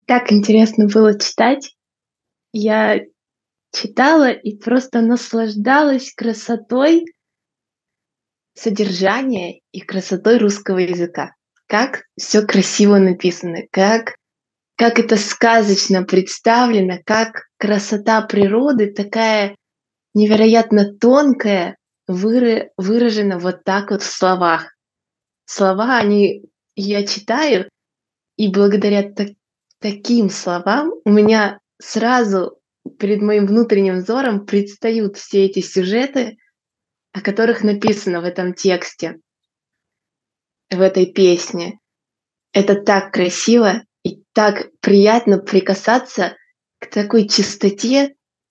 Так интересно было читать. Я читала и просто наслаждалась красотой содержания и красотой русского языка. Как все красиво написано, как это сказочно представлено, как красота природы такая невероятно тонкая выражена вот так вот в словах. Слова, они я читаю, и благодаря таким словам у меня сразу перед моим внутренним взором предстают все эти сюжеты, о которых написано в этом тексте, в этой песне. Это так красиво и так приятно прикасаться к такой чистоте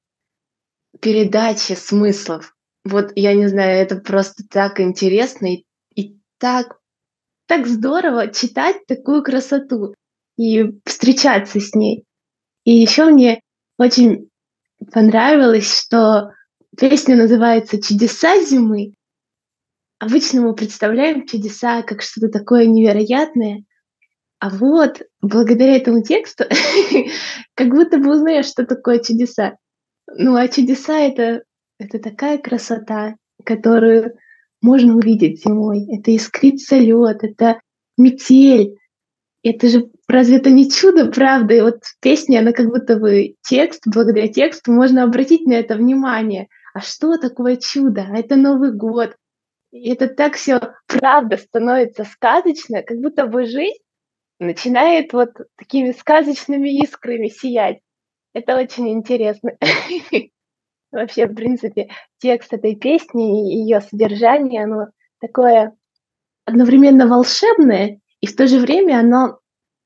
передачи смыслов. Вот я не знаю, это просто так интересно и так здорово читать такую красоту и встречаться с ней. И еще мне очень понравилось, что песня называется "Чудеса зимы". Обычно мы представляем чудеса как что-то такое невероятное, а вот благодаря этому тексту как будто бы узнаешь, что такое чудеса. Ну, а чудеса — это такая красота, которую можно увидеть зимой. Это искрится лед, это метель. Это же разве это не чудо, правда? И вот песня, она как будто бы благодаря тексту можно обратить на это внимание. А что такое чудо? А это Новый год. И это так все правда становится сказочно, как будто бы жизнь начинает вот такими сказочными искрами сиять. Это очень интересно. Вообще, в принципе, текст этой песни и ее содержание, оно такое одновременно волшебное, и в то же время оно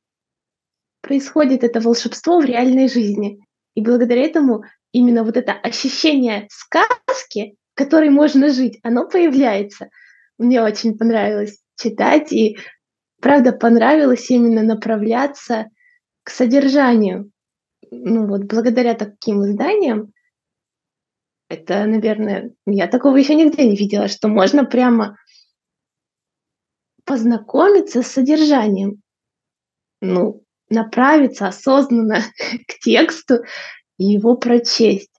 происходит это волшебство в реальной жизни. И благодаря этому именно вот это ощущение сказки, в которой можно жить, оно появляется. Мне очень понравилось читать, и правда понравилось именно направляться к содержанию. Ну вот благодаря таким изданиям, это, наверное, я такого еще нигде не видела, что можно прямо познакомиться с содержанием. Ну, направиться осознанно к тексту и его прочесть.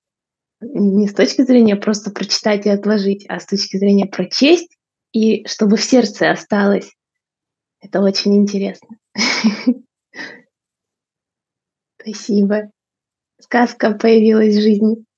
Не с точки зрения просто прочитать и отложить, а с точки зрения прочесть, и чтобы в сердце осталось. Это очень интересно. Спасибо. Сказка появилась в жизни.